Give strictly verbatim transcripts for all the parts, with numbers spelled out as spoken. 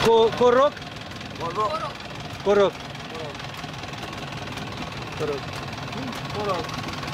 Ко корок? Корок. Корок. Корок. Корок.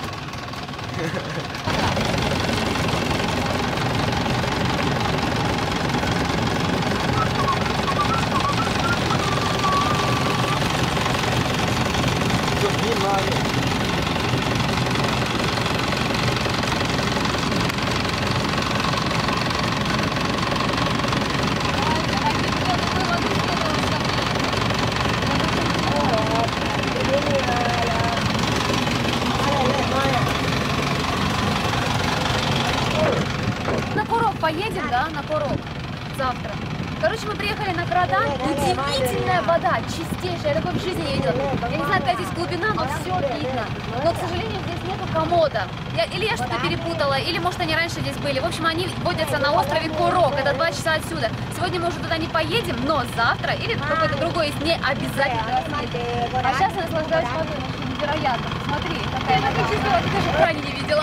На Курок поедем, да, на Курок завтра. Короче, мы приехали на Крадан. Удивительная вода, чистейшая. Я такой в жизни не видела. Я не знаю, какая здесь глубина, но все видно. Но, к сожалению, здесь нету комода. Я, или я что-то перепутала, или, может, они раньше здесь были. В общем, они водятся на острове Курок. Это два часа отсюда. Сегодня мы уже туда не поедем, но завтра или какой-то другой есть не обязательно. А сейчас я наслаждаюсь водой. Невероятно. Смотри, какая такая чистая, ты даже в кране не видела.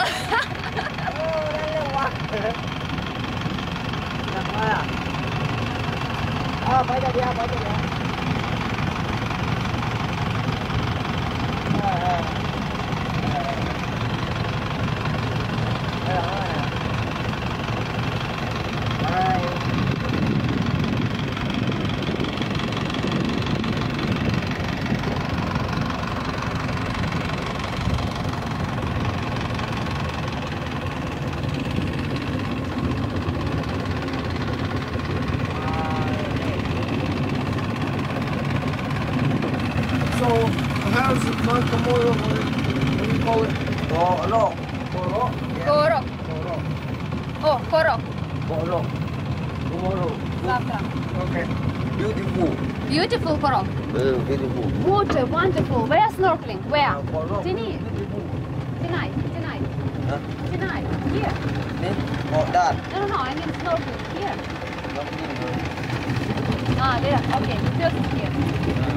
À, phải ra đi, phải ra đi. So, how's it not Komodo? What do you call it? Korok. Korok? Курок. Korok. О, Курок. Korok. Komodo. Завтра. Okay. Beautiful. Beautiful Курок. Uh, beautiful. Water, wonderful. Where snorkeling? Where? Uh, Korok. Tonight. Beautiful. Tonight. Tonight. Huh? Tonight. Here. This? Oh, that. No, no, no. I mean snorkeling. Here. Ah, there. Okay. Just here.